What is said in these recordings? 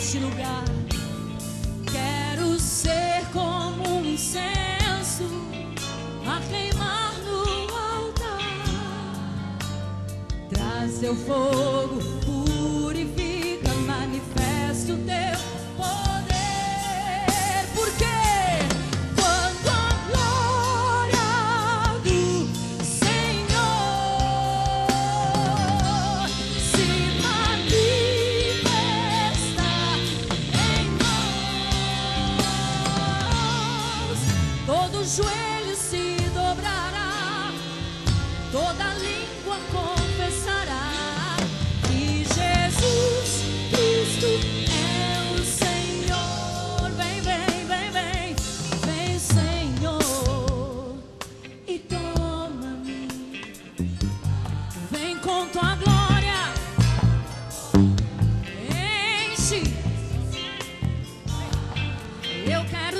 neste lugar. Quero ser como um incenso a queimar no altar. Traz teu fogo, purifica, manifesta o teu poder. Porque quando a glória do Senhor se manifesta em nós, todo joelho se dobrará, toda língua confessará que Jesus Cristo é o Senhor. Vem, vem, vem, vem, vem, Senhor, e toma-me. Vem com tua glória, enche. Eu quero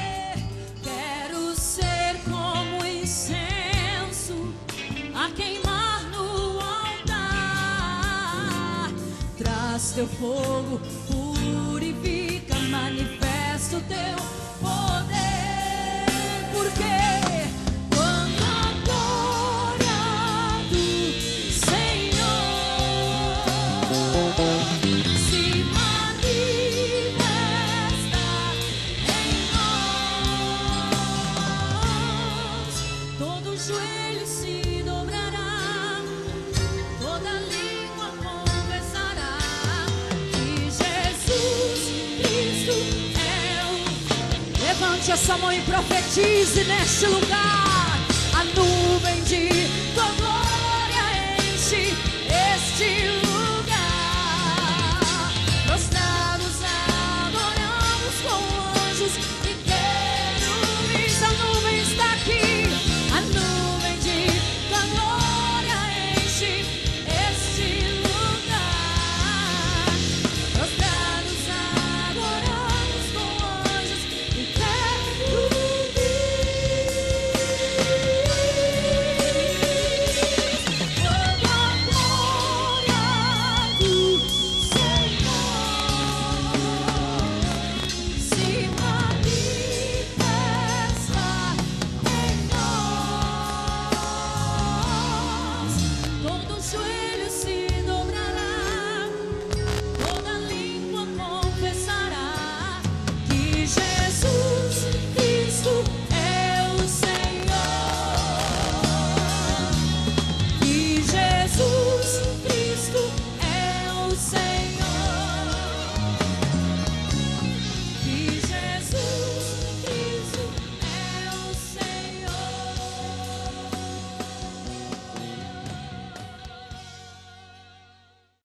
ser como incenso a queimar no altar. Traz teu fogo, purifica, manifesta o teu poder. Porque quando a glória do Senhor se manifesta em nós, todo joelho se dobrará, toda língua confessará que Jesus Cristo é o... Levante essa mão e profetize neste lugar. A nuvem de tua glória enche este lugar.